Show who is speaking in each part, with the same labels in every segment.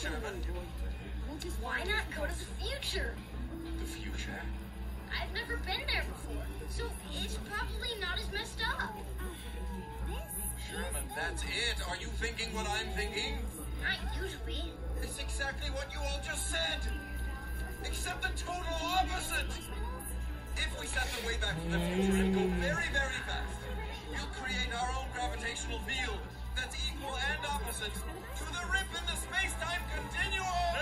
Speaker 1: Sherman?
Speaker 2: Why not go to the future?
Speaker 1: The future?
Speaker 2: I've never been there before, so it's probably not as messed up.
Speaker 1: Sherman, that's it. Are you thinking what I'm thinking?
Speaker 2: Not usually.
Speaker 1: It's exactly what you all just said. Except the total opposite. If we set the way back from the future and go very, very fast, we'll create our own gravitational field that's equal and opposite to the rip in the space-time continuum.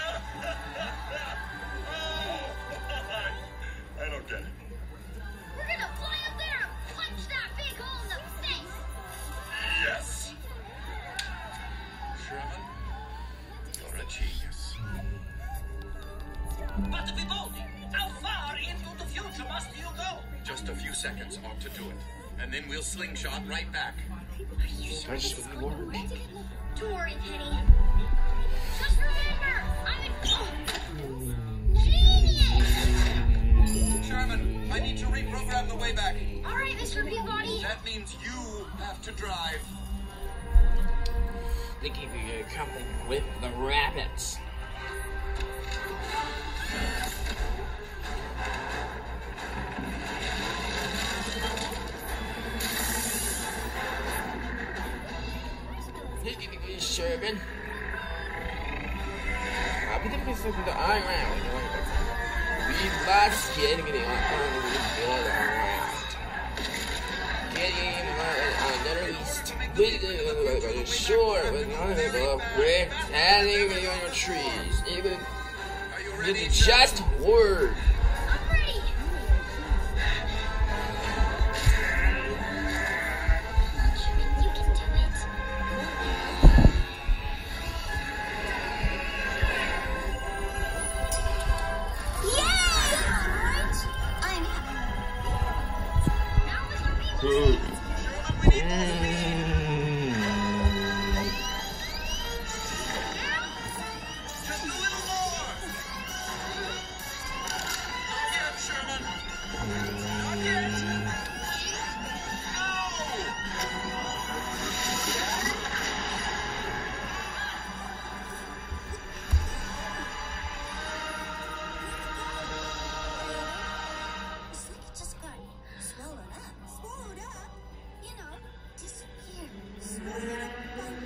Speaker 1: I don't get it.
Speaker 2: We're gonna fly up there and punch that big hole in the face.
Speaker 1: Yes. Sherman, you're a genius.
Speaker 3: But Peabody, how far into the future must you go?
Speaker 1: Just a few seconds ought to do it. And then we'll slingshot right back.
Speaker 2: Are you sure
Speaker 4: That's
Speaker 2: this is
Speaker 4: what we
Speaker 2: gonna be
Speaker 4: want.
Speaker 2: good? Don't worry, Penny. Just remember, I'm a genius!
Speaker 1: Sherman, I need to reprogram the way back.
Speaker 2: All right, Mr. Peabody.
Speaker 1: That means you have to drive.
Speaker 4: They keep you coming with the rabbits. Sherman. I'll be the person with the eye round. We must get on the around. Getting another least. With the shore, with the brick, standing on your trees. Even
Speaker 1: Are you ready?
Speaker 4: just word.
Speaker 2: I'm ready. You can do it. Yay! I'm happy. Now, Mr. Peabody.
Speaker 1: Just a little more. Not yet, Sherman. Not yet. No.
Speaker 2: It's like it just got swallowed up. Swallowed up? You know, disappeared. Swallowed up by what?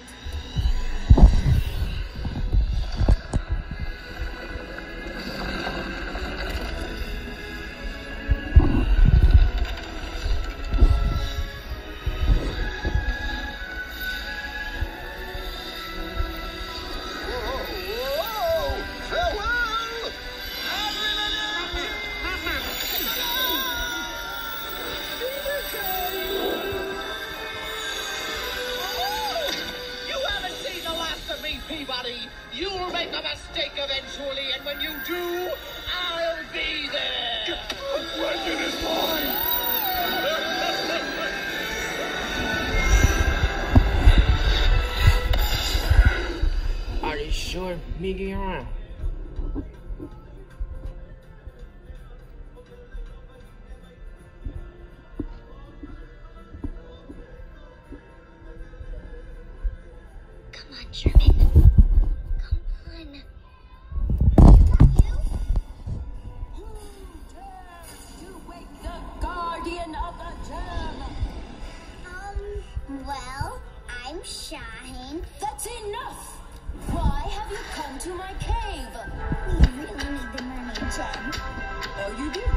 Speaker 3: You haven't seen the last of me, Peabody. You'll make a mistake eventually, and when you do, I'll be there. The legend is mine.
Speaker 4: Are you sure, Miggy around?
Speaker 2: Come on, Sherman. Come on.
Speaker 5: Guardian of the gem.
Speaker 2: Well, I'm Shine.
Speaker 5: That's enough. Why have you come to my cave?
Speaker 2: We really need the mermaid gem.
Speaker 5: Oh, you do?